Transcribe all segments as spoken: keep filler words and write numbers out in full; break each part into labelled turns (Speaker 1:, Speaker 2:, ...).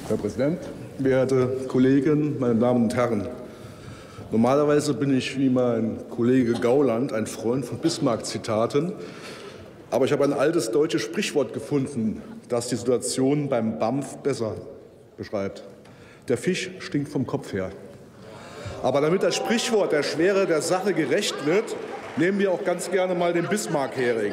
Speaker 1: Herr Präsident, werte Kolleginnen, meine Damen und Herren! Normalerweise bin ich wie mein Kollege Gauland ein Freund von Bismarck-Zitaten. Aber ich habe ein altes deutsches Sprichwort gefunden, das die Situation beim B A M F besser beschreibt. Der Fisch stinkt vom Kopf her. Aber damit das Sprichwort der Schwere der Sache gerecht wird, nehmen wir auch ganz gerne mal den Bismarck-Hering.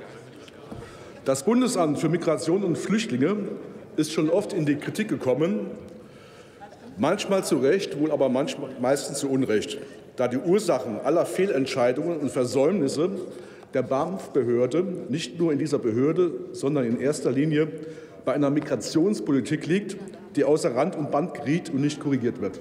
Speaker 1: Das Bundesamt für Migration und Flüchtlinge ist schon oft in die Kritik gekommen, manchmal zu Recht, wohl aber manchmal, meistens zu Unrecht, da die Ursachen aller Fehlentscheidungen und Versäumnisse der B A M F-Behörde nicht nur in dieser Behörde, sondern in erster Linie bei einer Migrationspolitik liegt, die außer Rand und Band geriet und nicht korrigiert wird.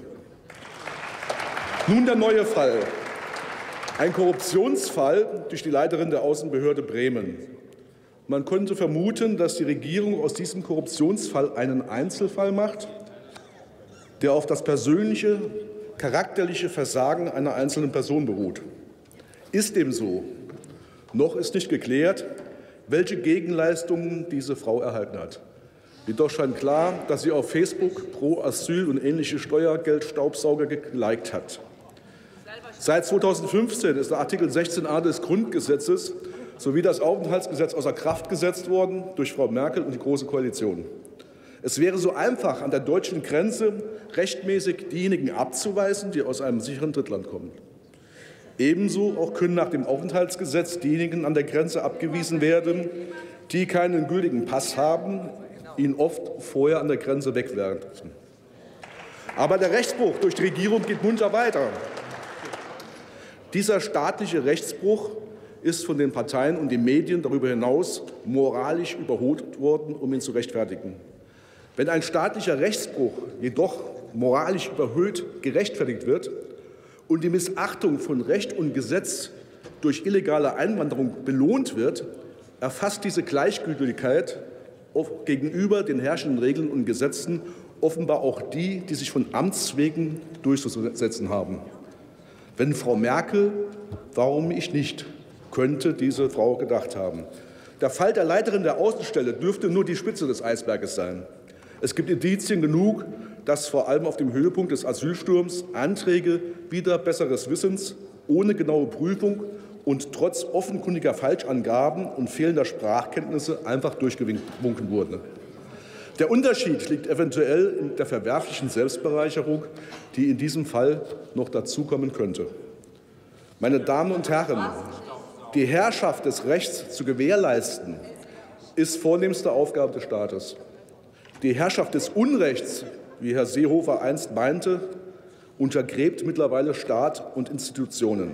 Speaker 1: Nun der neue Fall. Ein Korruptionsfall durch die Leiterin der Außenbehörde Bremen. Man könnte vermuten, dass die Regierung aus diesem Korruptionsfall einen Einzelfall macht, der auf das persönliche, charakterliche Versagen einer einzelnen Person beruht. Ist dem so? Noch ist nicht geklärt, welche Gegenleistungen diese Frau erhalten hat. Jedoch scheint klar, dass sie auf Facebook Pro Asyl und ähnliche Steuergeldstaubsauger geliked hat. Seit zweitausendfünfzehn ist der Artikel sechzehn a des Grundgesetzes sowie das Aufenthaltsgesetz außer Kraft gesetzt worden durch Frau Merkel und die Große Koalition. Es wäre so einfach, an der deutschen Grenze rechtmäßig diejenigen abzuweisen, die aus einem sicheren Drittland kommen. Ebenso auch können nach dem Aufenthaltsgesetz diejenigen an der Grenze abgewiesen werden, die keinen gültigen Pass haben, ihn oft vorher an der Grenze wegwerfen. Aber der Rechtsbruch durch die Regierung geht munter weiter. Dieser staatliche Rechtsbruch ist von den Parteien und den Medien darüber hinaus moralisch überholt worden, um ihn zu rechtfertigen. Wenn ein staatlicher Rechtsbruch jedoch moralisch überhöht gerechtfertigt wird und die Missachtung von Recht und Gesetz durch illegale Einwanderung belohnt wird, erfasst diese Gleichgültigkeit gegenüber den herrschenden Regeln und Gesetzen offenbar auch die, die sich von Amts wegen durchzusetzen haben. Wenn Frau Merkel, warum ich nicht, könnte diese Frau gedacht haben. Der Fall der Leiterin der Außenstelle dürfte nur die Spitze des Eisberges sein. Es gibt Indizien genug, dass vor allem auf dem Höhepunkt des Asylsturms Anträge wider besseres Wissens, ohne genaue Prüfung und trotz offenkundiger Falschangaben und fehlender Sprachkenntnisse einfach durchgewunken wurden. Der Unterschied liegt eventuell in der verwerflichen Selbstbereicherung, die in diesem Fall noch dazukommen könnte. Meine Damen und Herren, die Herrschaft des Rechts zu gewährleisten, ist vornehmste Aufgabe des Staates. Die Herrschaft des Unrechts, wie Herr Seehofer einst meinte, untergräbt mittlerweile Staat und Institutionen.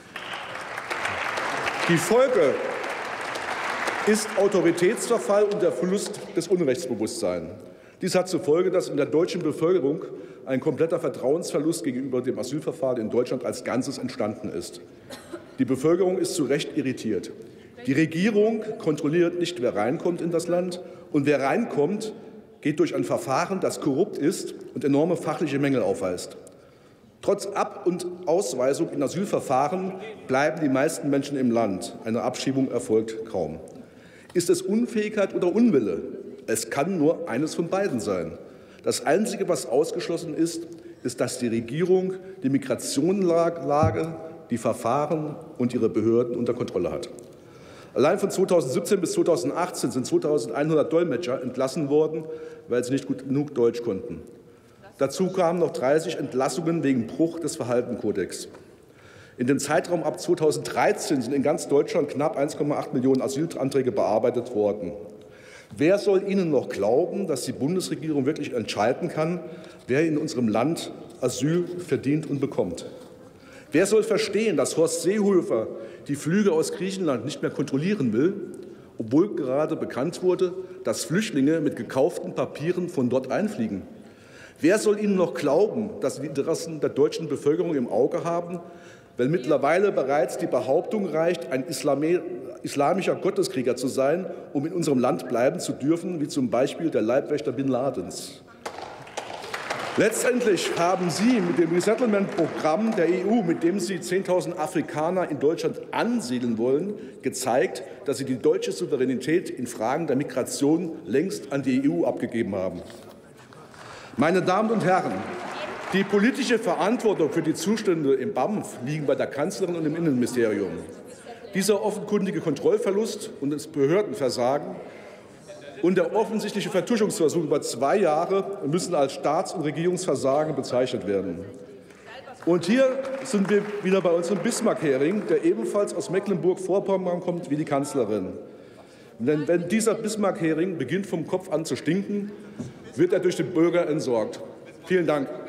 Speaker 1: Die Folge ist Autoritätsverfall und der Verlust des Unrechtsbewusstseins. Dies hat zur Folge, dass in der deutschen Bevölkerung ein kompletter Vertrauensverlust gegenüber dem Asylverfahren in Deutschland als Ganzes entstanden ist. Die Bevölkerung ist zu Recht irritiert. Die Regierung kontrolliert nicht, wer reinkommt in das Land, und wer reinkommt, geht durch ein Verfahren, das korrupt ist und enorme fachliche Mängel aufweist. Trotz Ab- und Ausweisung in Asylverfahren bleiben die meisten Menschen im Land. Eine Abschiebung erfolgt kaum. Ist es Unfähigkeit oder Unwille? Es kann nur eines von beiden sein. Das Einzige, was ausgeschlossen ist, ist, dass die Regierung die Migrationslage, die Verfahren und ihre Behörden unter Kontrolle hat. Allein von zweitausendsiebzehn bis zweitausendachtzehn sind zweitausendeinhundert Dolmetscher entlassen worden, weil sie nicht gut genug Deutsch konnten. Dazu kamen noch dreißig Entlassungen wegen Bruch des Verhaltenskodex. In dem Zeitraum ab zweitausenddreizehn sind in ganz Deutschland knapp eins Komma acht Millionen Asylanträge bearbeitet worden. Wer soll Ihnen noch glauben, dass die Bundesregierung wirklich entscheiden kann, wer in unserem Land Asyl verdient und bekommt? Wer soll verstehen, dass Horst Seehofer die Flüge aus Griechenland nicht mehr kontrollieren will, obwohl gerade bekannt wurde, dass Flüchtlinge mit gekauften Papieren von dort einfliegen? Wer soll Ihnen noch glauben, dass Sie die Interessen der deutschen Bevölkerung im Auge haben, wenn mittlerweile bereits die Behauptung reicht, ein islamischer Gotteskrieger zu sein, um in unserem Land bleiben zu dürfen, wie zum Beispiel der Leibwächter Bin Ladens? Letztendlich haben Sie mit dem Resettlement-Programm der E U, mit dem Sie zehntausend Afrikaner in Deutschland ansiedeln wollen, gezeigt, dass Sie die deutsche Souveränität in Fragen der Migration längst an die E U abgegeben haben. Meine Damen und Herren, die politische Verantwortung für die Zustände im B A M F liegen bei der Kanzlerin und im Innenministerium. Dieser offenkundige Kontrollverlust und das Behördenversagen und der offensichtliche Vertuschungsversuch über zwei Jahre müssen als Staats- und Regierungsversagen bezeichnet werden. Und hier sind wir wieder bei unserem Bismarck-Hering, der ebenfalls aus Mecklenburg-Vorpommern kommt wie die Kanzlerin. Denn wenn dieser Bismarck-Hering beginnt vom Kopf an zu stinken, wird er durch den Bürger entsorgt. Vielen Dank.